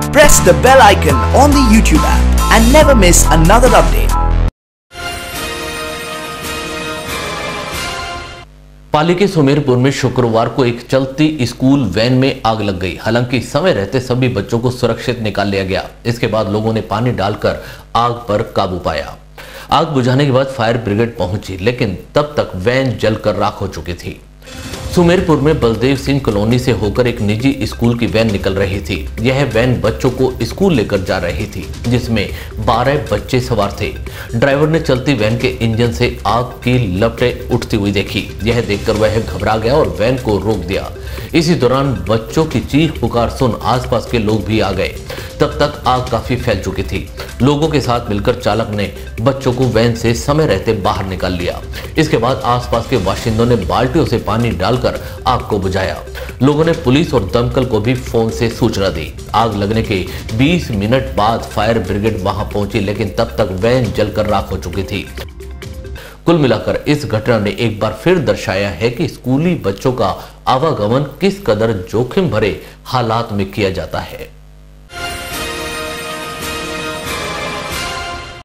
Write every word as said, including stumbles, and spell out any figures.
Press the bell icon on the YouTube app and never miss another update. पाली के सुमेरपुर में शुक्रवार को एक चलती स्कूल वैन में आग लग गई। हालांकि समय रहते सभी बच्चों को सुरक्षित निकाल लिया गया। इसके बाद लोगों ने पानी डालकर आग पर काबू पाया। आग बुझाने के बाद फायर ब्रिगेड पहुंची, लेकिन तब तक वैन जलकर राख हो चुकी थी। सुमेरपुर में बलदेव सिंह कॉलोनी से होकर एक निजी स्कूल की वैन निकल रही थी। यह वैन बच्चों को स्कूल लेकर जा रही थी, जिसमें बारह बच्चे सवार थे। ड्राइवर ने चलती वैन के इंजन से आग की लपटें उठती हुई देखी। यह देखकर वह घबरा गया और वैन को रोक दिया। इसी दौरान बच्चों की चीख पुकार सुन आसपास के लोग भी आ गए। तब तक आग काफी फैल चुकी थी। लोगों के साथ मिलकर चालक ने बच्चों को वैन से समय रहते बाहर निकाल लिया। इसके बाद आसपास के बाशिंदों ने बाल्टियों से पानी डालकर आग को बुझाया। लोगों ने पुलिस और दमकल को भी फोन से सूचना दी। आग लगने के बीस मिनट बाद फायर ब्रिगेड वहां पहुंची, लेकिन तब तक वैन जलकर राख हो चुकी थी। कुल मिलाकर इस घटना ने एक बार फिर दर्शाया है कि स्कूली बच्चों का आवागमन किस कदर जोखिम भरे हालात में किया जाता है।